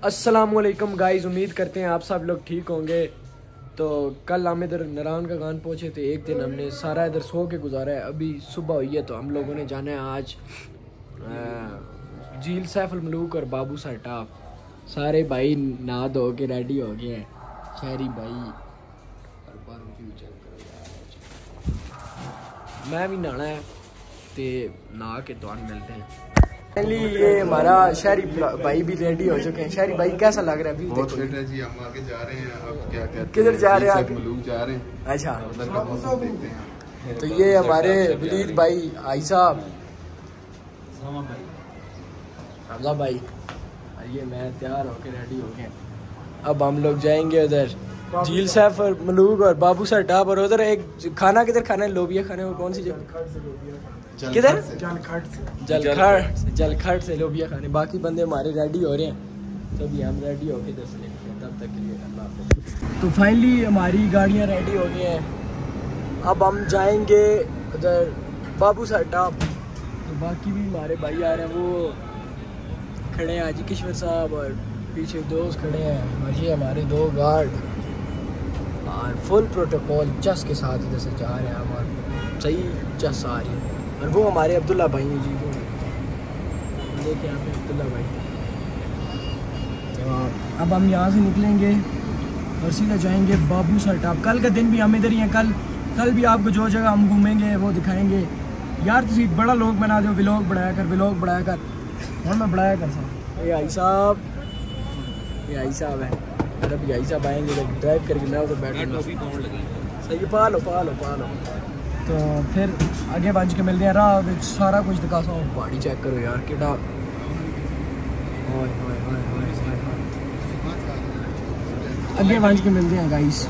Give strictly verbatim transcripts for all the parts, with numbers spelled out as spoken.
अस्सलामुअलैकुम गाइस, उम्मीद करते हैं आप सब लोग ठीक होंगे। तो कल हम इधर नारायण का गान पहुँचे थे। एक दिन हमने सारा इधर सो के गुजारा है। अभी सुबह हुई है तो हम लोगों ने जाना है आज झील सैफुल मलूक और बाबू सर टॉप। सारे भाई नहा धो के रेडी हो गए हैं। शहरी भाई मैं भी नहाना है तो नहा के तो मिलते हैं। फाइनली ये हमारा शहरी भाई भी रेडी हो चुके हैं। शहरी भाई कैसा लग रहा है? अभी बहुत फिट है जी। हम आगे जा रहे हैं। अब क्या कहते हैं, किधर जा रहे हैं? मलूक जा रहे हैं। अच्छा, उधर का मौसम देखते हैं। तो ये हमारे वलीद भाई, आई साहब, हमजा भाई, ये मैं तैयार होके रेडी हो गए। अब हम लोग जाएंगे उधर झील सैफुल मलूक और बाबू सर टॉप। और उधर एक खाना किधर खाना है? लोबिया खाने में। कौन सी जगह? किधर? जलखट जलखट से लोबिया खाने। बाकी बंदे हमारे रेडी हो रहे हैं, तो भी हम रेडी होके दस लेते हैं। तब तक के लिए अल्लाह हाफ़िज़। तो फाइनली हमारी गाड़ियाँ रेडी हो गई हैं। अब हम जाएंगे उधर बाबू सर टॉप। तो बाकी भी हमारे भाई आ रहे हैं, वो खड़े हैं, हाजी किश्वर साहब, और पीछे दोस्त खड़े हैं, और ये हमारे दो गार्ड और फुल प्रोटोकॉल चस के साथ इधर से जा रहे हैं हम। और सही चस आ रही है। और वो हमारे अब्दुल्ला भाई हैं जी, वो देखिए यहाँ पे अब्दुल्ला भाई। तो अब हम यहाँ से निकलेंगे और सीधा जाएंगे बाबू सर टॉप। कल का दिन भी हम इधर ही हैं। कल कल भी आपको जो जगह हम घूमेंगे वो दिखाएंगे। यार तुम बड़ा लोग बना दो, व्लॉग बढ़ाया कर, व्लॉग बढ़ाया कर। और मैं बढ़ाया कर सकता। ये आई साहब, ये आई साहब है। और अभी आई साहब आएंगे तो ड्राइव करके मैं उधर बैठूँगा। सही, पा लो पा लो पा लो। तो फिर आगे बंज के मिलते हैं। राह सारा कुछ दिखा सो। पहाड़ी चेक करो यार केड़ा। आगे बंज के मिलते हैं गाइस।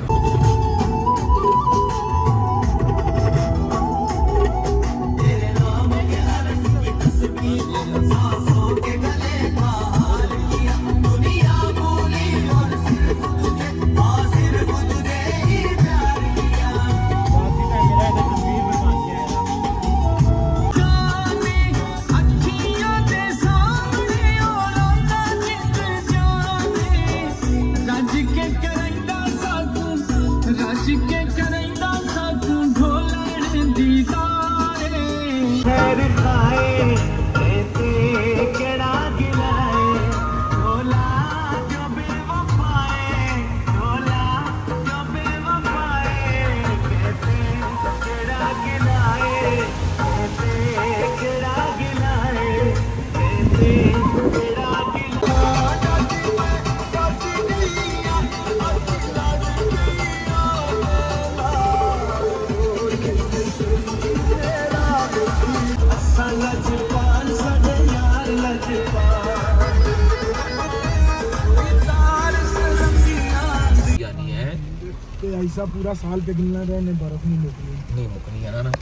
ऐसा पूरा साल पे गिनना रहे ने बर्फ नहीं मुकनी नहीं मुकनी है ना।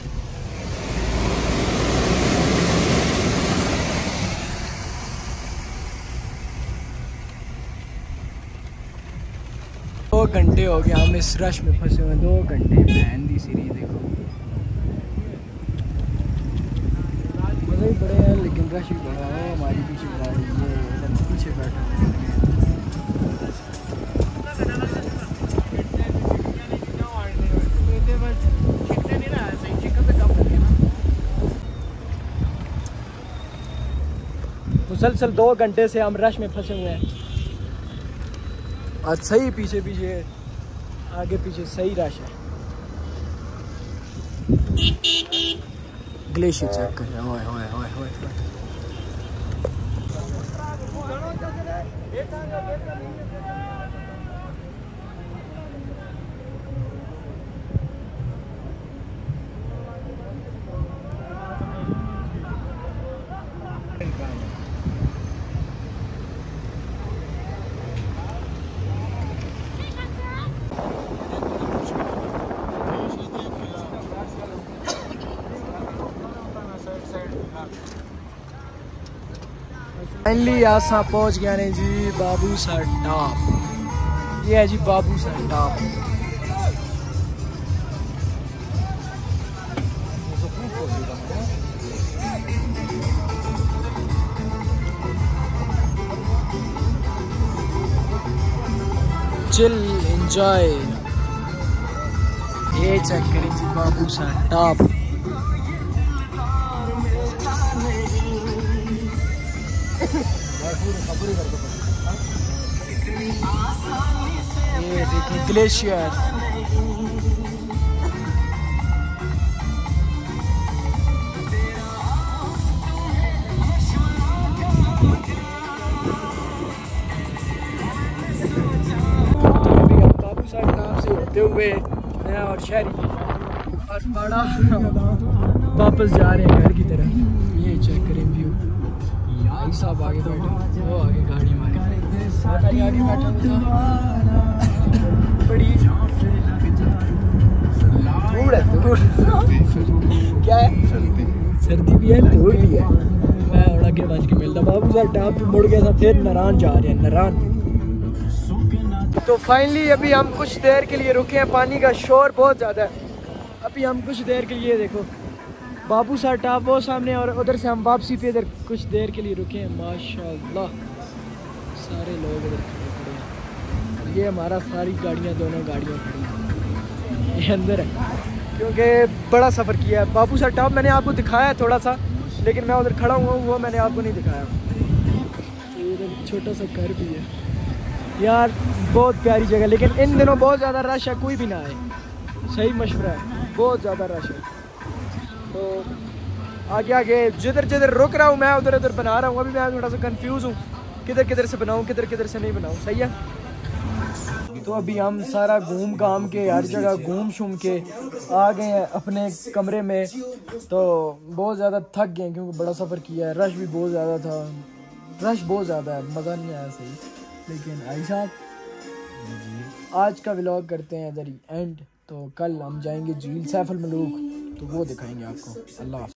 दो घंटे हो गए हम इस रश में फंसे हुए। दो घंटे बहन दी सीरीज देखो। मज़े ही बड़े हैं लेकिन रश भी बड़ा है। हमारी पीछे गाड़ी है, पीछे बैठा मुसलसल दो घंटे से हम रश में फंसे हुए हैं। आज सही पीछे पीछे आगे पीछे सही रश है। ग्लेशियर चेक कर रहे हैं। ओए ओए ओए ओए फाइनली आसा पहुंच गया ने जी बाबू सर टॉप। ये है जी बाबू सर टॉप। Chill enjoy. ये चेक करें जी बाबू सा टॉप। ये देखिए ग्लेशियर। होते हुए मैं और शहरी और बड़ा वापस जा रहे हैं घर की तरफ। ये चेक करें व्यू। भाई साहब आगे बैठे, वो आगे गाड़ी मारे आगे बैठा बड़ी धूड़ है, धूड़ क्या है, सर्दी भी है धूड़ भी है। मैं और आगे बच के मिलता बाबू सर टाप पे मुड़ गया था, फिर नारायण जा रहे हैं नारायण। तो फाइनली अभी हम कुछ देर के लिए रुके हैं, पानी का शोर बहुत ज़्यादा है। अभी हम कुछ देर के लिए देखो बाबू सा टाप वो सामने और उधर से हम वापसी पे इधर कुछ देर के लिए रुके हैं। माशाल्लाह सारे लोग इधर खड़े खड़े हैं। ये हमारा सारी गाड़ियाँ दोनों गाड़ियाँ खड़ी हैं, ये अंदर है क्योंकि बड़ा सफ़र किया है। बाबू सा टाप मैंने आपको दिखाया है थोड़ा सा, लेकिन मैं उधर खड़ा हुआ हूँ वो मैंने आपको नहीं दिखाया। तो इधर छोटा सा घर भी है यार, बहुत प्यारी जगह। लेकिन इन दिनों बहुत ज़्यादा रश है, कोई भी ना आए, सही मशवरा है, बहुत ज़्यादा रश है। तो आगे आगे जिधर जिधर रुक रहा हूँ मैं उधर उधर बना रहा हूँ। अभी मैं थोड़ा सा कंफ्यूज हूँ किधर किधर से बनाऊँ किधर किधर से नहीं बनाऊँ, सही है। तो अभी हम सारा घूम घाम के हर जगह घूम शूम के आ गए हैं अपने कमरे में। तो बहुत ज़्यादा थक गए क्योंकि बड़ा सफ़र किया है, रश भी बहुत ज़्यादा था, रश बहुत ज़्यादा है, मज़ा नहीं आया सही। लेकिन आई साहब आज का व्लॉग करते हैं इधर ही एंड। तो कल हम जाएंगे झील सैफुल मलूक, तो वो दिखाएंगे आपको। अल्लाह।